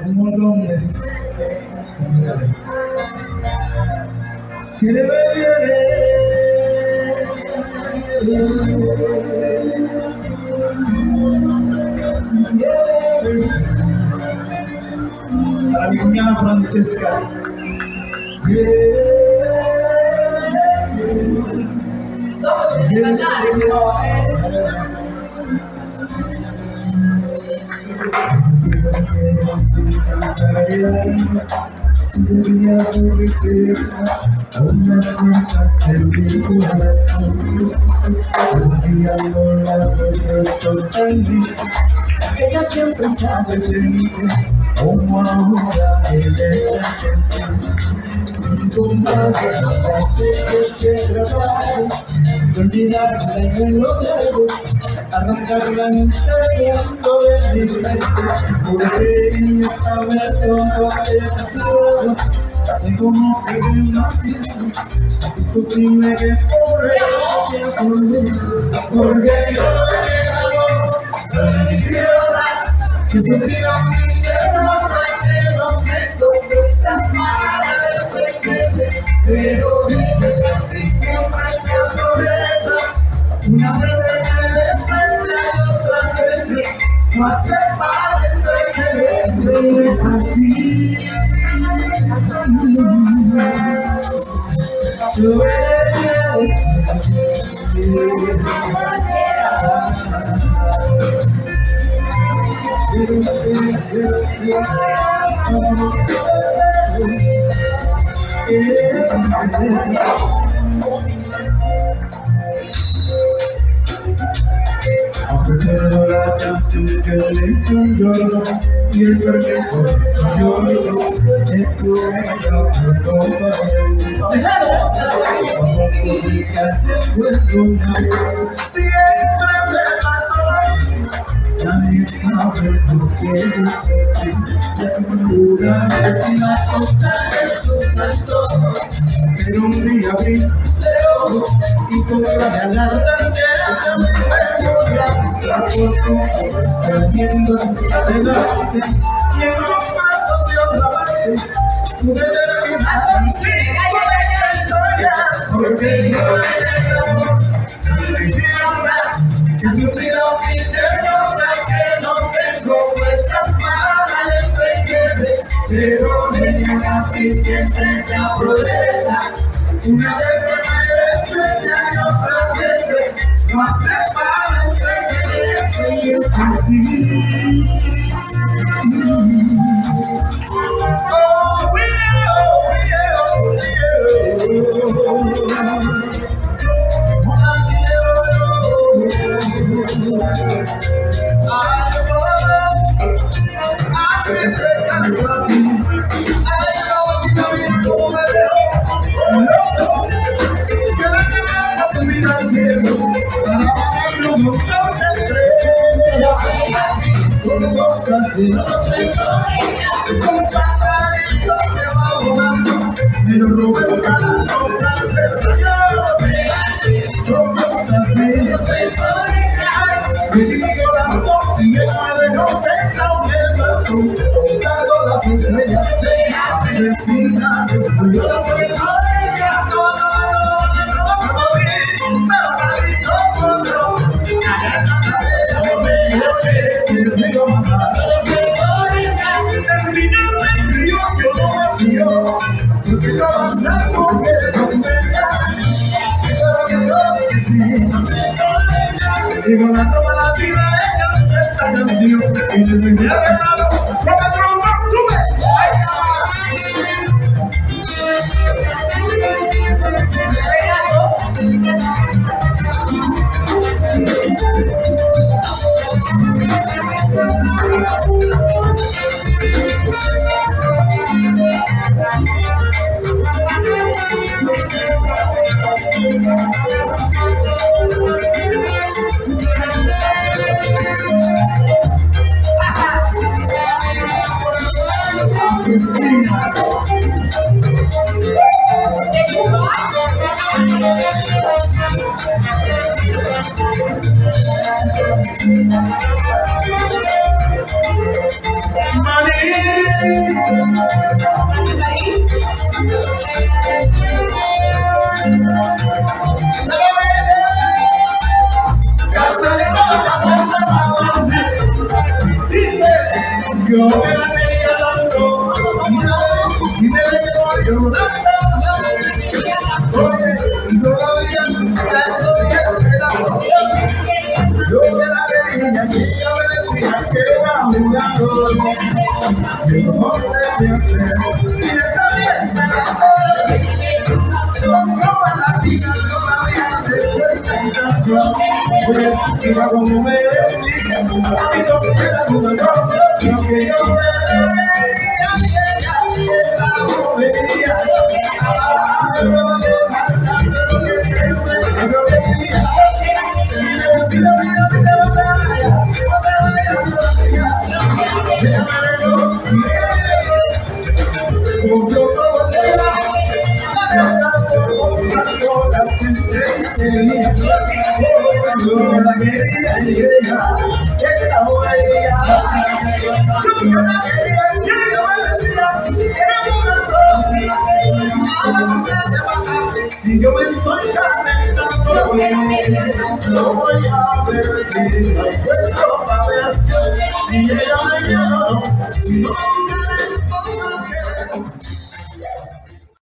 un montón de si le para mi cuñada Francesca. Si debería aborrecer unas fuerzas del mi corazón, todavía no la puedo totalmente. Ella siempre está presente, como ahora en esa canción. Compartes las veces que trabajo, olvidarla y no lograrlo, arrancarla en un segundo de mi mente, porque ella sabe todo que ha pasado, te conoce demasiado, es posible que por eso sea conmigo, porque yo le hago, soy mi tierra, que sufrió mis derrotas, que no tengo fuerzas para defenderme, pero desde casi siempre se aprovecha, una vez se me desprecia y otras veces no hace falta que es así. Yo recuerdo la canción que le hizo un lloro y el permiso soy yo, eso era por complicarte encuentro una vez, siempre me pasa lo mismo, nadie sabe por qué sufrí, una última costa de sus antojos, pero un día abrí de ojos y con la adelante la foto saliendo hacia adelante y en los pasos de otra parte pude terminar así con esta historia, porque yo he sufrido mis derrotas, que no tengo fuerzas para defenderme, pero ella casi siempre se aprovecha, una vez se me desprecia y otras veces no hace para entretenerse y es así. Oh, así te canto a ti. Ay, no, si no vi cómo me dejó, que la que vas a subir al cielo para bajar un montón de estrellas, como casi con pajarito que va volando, me lo robé para no placer, como casi mi corazón y ella me dejó sentado en el balcón, contando las estrellas, asesina de tuyo. Porque todas las mujeres son bellas, pero que todo que sí. Y con la Croma Latina le canto esta canción y le doy de arreglado, Croma Trompa, sube. Dice, yo me la quería tanto y me dejó llorando. Oye, y todavía la estoy esperando. Yo me la quería y ella me decía que era jugando. Yo no sé qué hacer y esa fiesta con Croma Latina todavía te estoy cantando. Oye, mira como me decía, a mí no me la jugando. Lo que yo me veía, la bobería. No me falta, pero que yo decía. Y me decía, mira, batalla, todavía. Déjame yo, como yo todo el día, contando las estrellas. Yo me la quería y ella la veía. Yo me la quería y ella me decía, era un muerto. Ahora no sé qué pasa, si yo me estoy calentando. Lo voy a ver si la encuentro a ver, si ella me llama, si no.